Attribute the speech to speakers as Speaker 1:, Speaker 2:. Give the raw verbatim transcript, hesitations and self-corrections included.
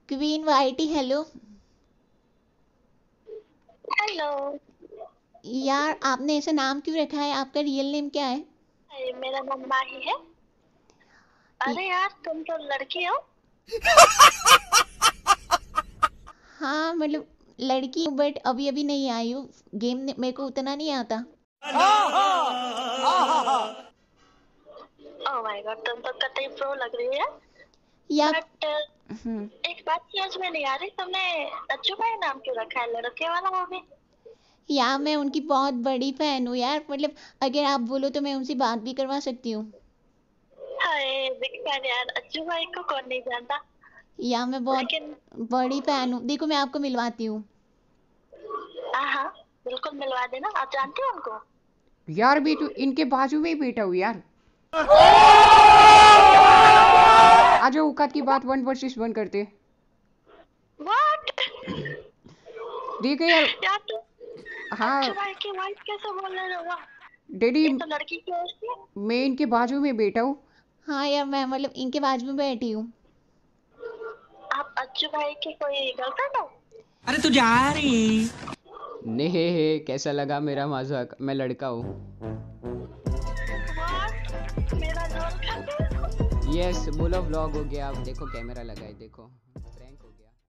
Speaker 1: Queen वाइटी hello.
Speaker 2: Hello.
Speaker 1: यार आपने ऐसा नाम क्यों रखा है, आपका रियल नेम क्या है?
Speaker 2: अरे, मेरा नाम माही है।
Speaker 1: य-
Speaker 2: अरे यार, तुम तो लड़की हो।
Speaker 1: हाँ मतलब लड़की हूँ बट अभी अभी नहीं आई हूँ। गेम ने- मेरे को उतना नहीं आता।
Speaker 2: ओह माय गॉड, तुम तो कतई प्रो लग रही है।
Speaker 1: या
Speaker 2: बट
Speaker 1: हम्म,
Speaker 2: एक बात समझ में नहीं आ रही, तुमने अज्जू भाई नाम क्यों रखा है? लड़के वाला वो भी।
Speaker 1: यार मैं उनकी बहुत बड़ी फैन हूँ यार, मतलब अगर आप बोलो तो मैं उनसे बात भी करवा सकती हूँ।
Speaker 2: हाय, बिग फैन यार, अज्जू भाई को कौन नहीं जानता।
Speaker 1: या मैं बहुत
Speaker 2: लेकिन
Speaker 1: बड़ी फैन हूँ, देखो मैं आपको मिलवाती हूँ।
Speaker 2: हाँ हाँ, बिल्कुल मिलवा देना। आप जानते हो उनको?
Speaker 3: यार भी तो इनके बाजू में ही बैठा हूँ यार। आ जाओ, औकात की बात वन वर्सेस वन करते।
Speaker 2: व्हाट?
Speaker 3: ठीक है यार।
Speaker 2: यार तुम अज्जू
Speaker 3: हाँ
Speaker 2: भाई की वाइफ कैसे बोल रहे हो?
Speaker 3: डैडी,
Speaker 2: ये तो लड़की की होती है।
Speaker 3: मैं इनके बाजू में बैठा हूँ।
Speaker 1: हाँ यार मैं मतलब इनके बाजू में बैठी हूँ।
Speaker 2: आप अज्जू भाई की कोई गर्लफ्रेंड हो?
Speaker 4: अरे तू जा रही।
Speaker 3: नहीं, कैसा लगा मेरा मजाक? मैं लड़का हूँ।
Speaker 2: व्हाट? मेरा रोल कर रहे हो?
Speaker 3: यस, बोलो व्लॉग हो गया। आप देखो कैमरा लगा है, देखो।